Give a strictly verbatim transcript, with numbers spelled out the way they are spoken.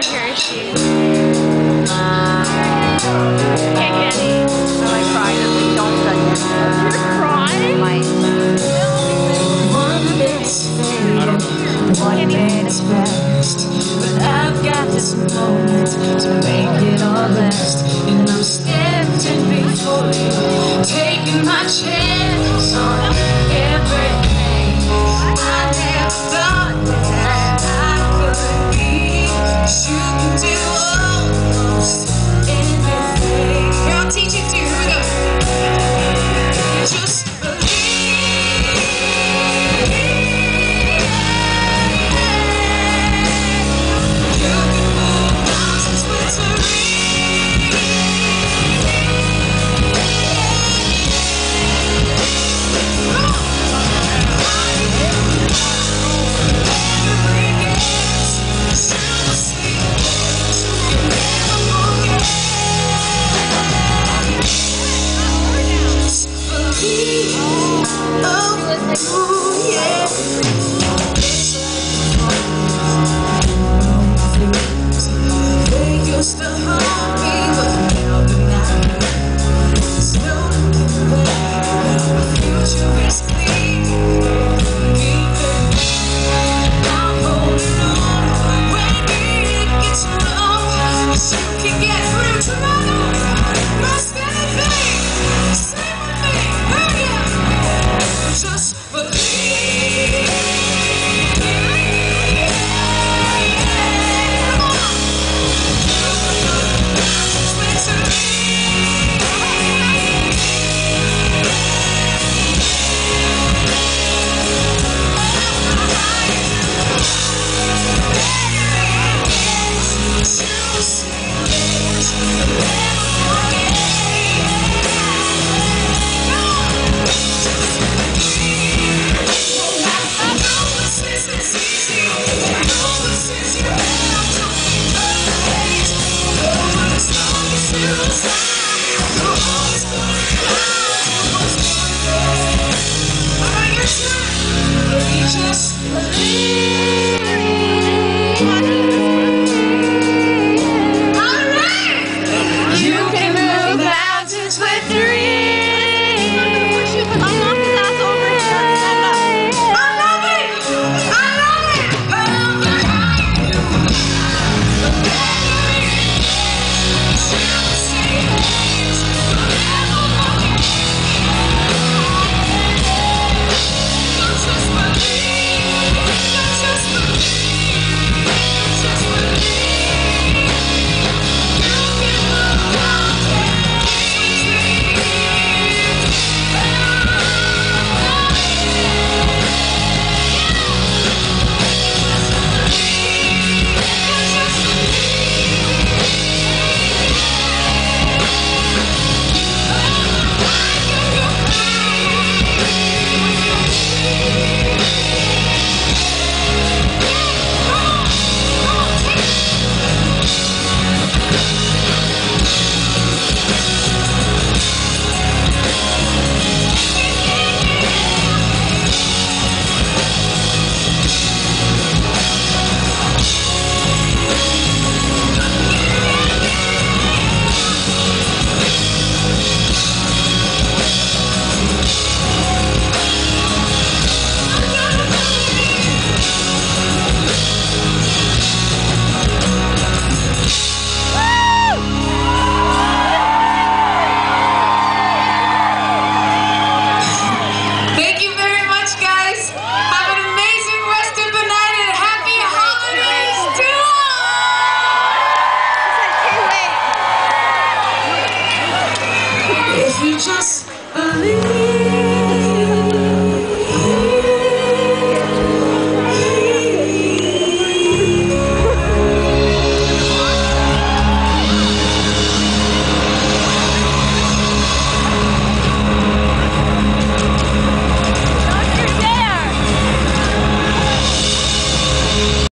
over here, is she? Okay, Kenny. I might cry. Don't touch it. You're gonna cry? I might. I don't know. One day is past, but I've got this moment to make it all last. And I'm standing before you, taking my chance on everything. I never thought that I could be. You can do almost anything. Here, I'll teach it to you. Here we go. Just just believe.